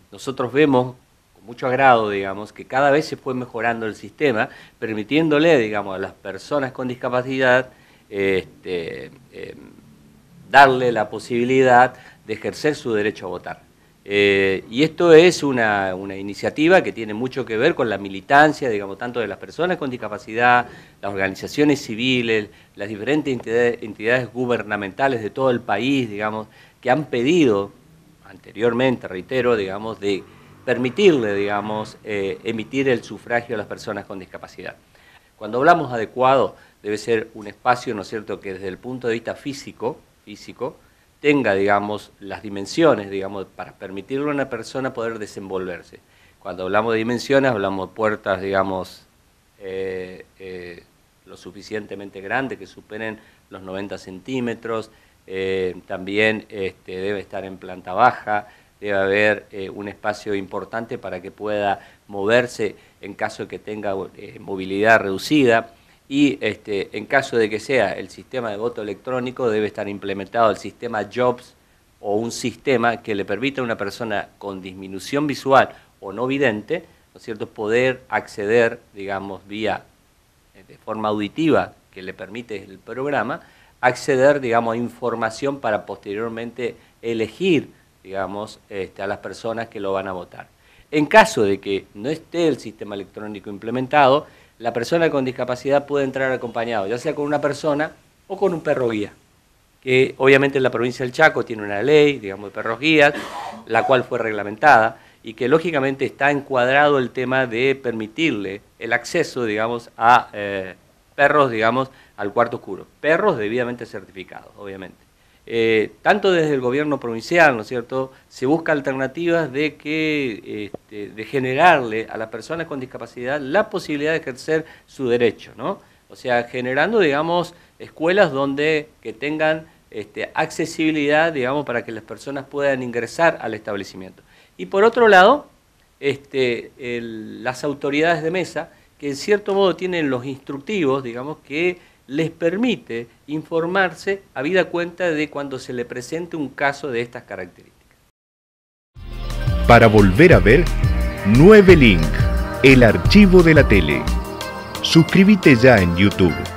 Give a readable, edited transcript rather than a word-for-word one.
nosotros vemos con mucho agrado, digamos, que cada vez se fue mejorando el sistema, permitiéndole, digamos, a las personas con discapacidad darle la posibilidad de ejercer su derecho a votar. Y esto es una iniciativa que tiene mucho que ver con la militancia, digamos, tanto de las personas con discapacidad, las organizaciones civiles, las diferentes entidades gubernamentales de todo el país, digamos, que han pedido anteriormente, reitero, digamos, de permitirle, digamos, emitir el sufragio a las personas con discapacidad. Cuando hablamos adecuado, debe ser un espacio, ¿no es cierto?, que desde el punto de vista físico, tenga, digamos, las dimensiones, digamos, para permitirle a una persona poder desenvolverse. Cuando hablamos de dimensiones, hablamos de puertas, digamos, lo suficientemente grandes, que superen los 90 centímetros, también debe estar en planta baja, debe haber un espacio importante para que pueda moverse en caso de que tenga movilidad reducida. Y en caso de que sea el sistema de voto electrónico, debe estar implementado el sistema JOBS o un sistema que le permita a una persona con disminución visual o no vidente, ¿no es cierto?, poder acceder, digamos, vía, de forma auditiva, que le permite el programa, acceder, digamos, a información para posteriormente elegir, digamos, a las personas que lo van a votar. En caso de que no esté el sistema electrónico implementado, la persona con discapacidad puede entrar acompañado, ya sea con una persona o con un perro guía, que obviamente en la provincia del Chaco tiene una ley, digamos, de perros guías, la cual fue reglamentada y que lógicamente está encuadrado el tema de permitirle el acceso, digamos, a perros, digamos, al cuarto oscuro, perros debidamente certificados, obviamente. Tanto desde el gobierno provincial, ¿no es cierto?, se busca alternativas de que de generarle a las personas con discapacidad la posibilidad de ejercer su derecho, ¿no? O sea, generando, digamos, escuelas que tengan accesibilidad, digamos, para que las personas puedan ingresar al establecimiento. Y por otro lado, las autoridades de mesa, que en cierto modo tienen los instructivos, digamos, que les permite informarse habida cuenta de cuando se le presente un caso de estas características. Para volver a ver, 9 Link, el archivo de la tele. Suscríbete ya en YouTube.